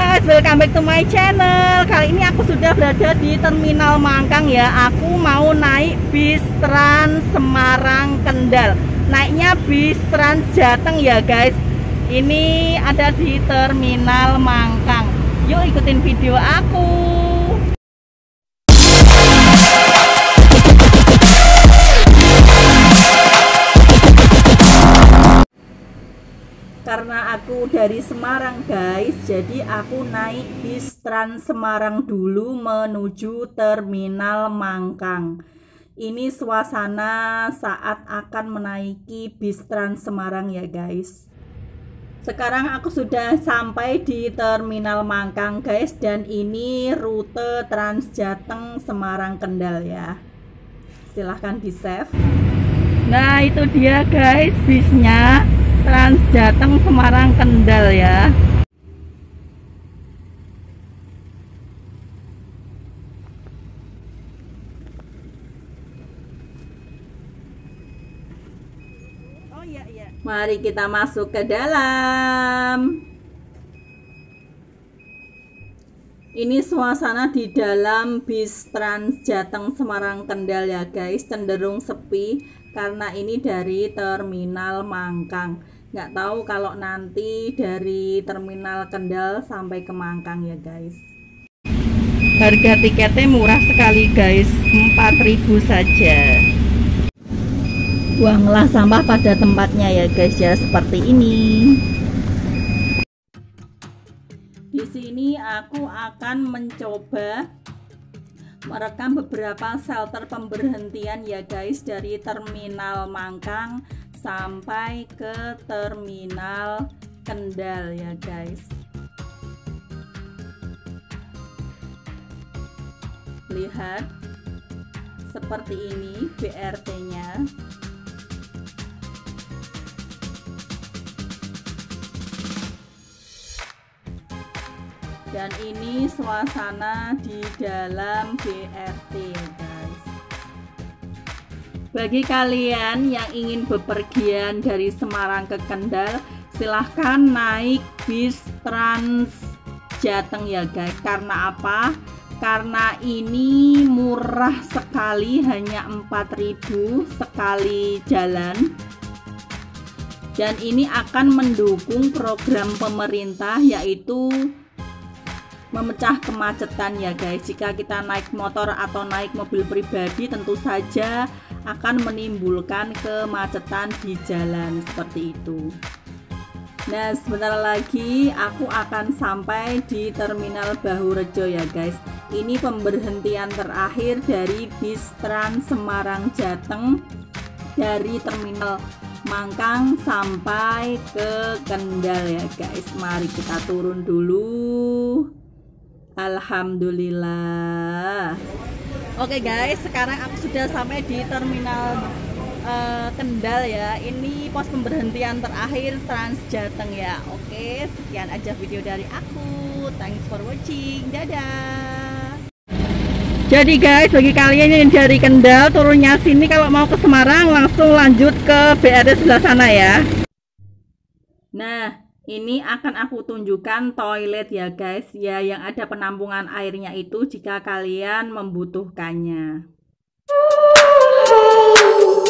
guys, welcome back to my channel. Kali ini aku sudah berada di Terminal Mangkang ya. Aku mau naik bis Trans Semarang Kendal. Naiknya bis Trans Jateng ya guys. Ini ada di Terminal Mangkang. Yuk ikutin video aku. Karena aku dari Semarang guys, jadi aku naik bis Trans Semarang dulu menuju Terminal Mangkang. Ini suasana saat akan menaiki bis Trans Semarang ya guys. Sekarang aku sudah sampai di Terminal Mangkang guys, dan ini rute Trans Jateng Semarang Kendal ya. Silahkan di save. Nah itu dia guys bisnya, Trans Jateng Semarang Kendal ya. Oh iya iya. Mari kita masuk ke dalam. Ini suasana di dalam bis Trans Jateng Semarang Kendal ya guys, cenderung sepi karena ini dari Terminal Mangkang. Nggak tahu kalau nanti dari Terminal Kendal sampai ke Mangkang ya guys. Harga tiketnya murah sekali guys, 4.000 saja. Buanglah sampah pada tempatnya ya guys ya, seperti ini. Di sini aku akan mencoba merekam beberapa shelter pemberhentian ya guys, dari Terminal Mangkang sampai ke Terminal Kendal ya guys. Lihat seperti ini BRT-nya. Dan ini suasana di dalam BRT guys. Bagi kalian yang ingin bepergian dari Semarang ke Kendal, silahkan naik bis Trans Jateng ya guys. Karena apa? Karena ini murah sekali, hanya 4.000 sekali jalan. Dan ini akan mendukung program pemerintah, yaitu memecah kemacetan ya guys. Jika kita naik motor atau naik mobil pribadi, tentu saja akan menimbulkan kemacetan di jalan seperti itu. Nah sebentar lagi aku akan sampai di Terminal Bahurejo ya guys. Ini pemberhentian terakhir dari bis Trans Semarang Jateng dari Terminal Mangkang sampai ke Kendal ya guys. Mari kita turun dulu. Alhamdulillah. Oke guys, sekarang aku sudah sampai di Terminal Kendal ya. Ini pos pemberhentian terakhir Trans Jateng ya. Oke, sekian aja video dari aku. Thanks for watching. Dadah. Jadi guys, bagi kalian yang dari Kendal, turunnya sini, kalau mau ke Semarang langsung lanjut ke BRT sebelah sana ya. Nah ini akan aku tunjukkan toilet ya guys ya, yang ada penampungan airnya itu jika kalian membutuhkannya.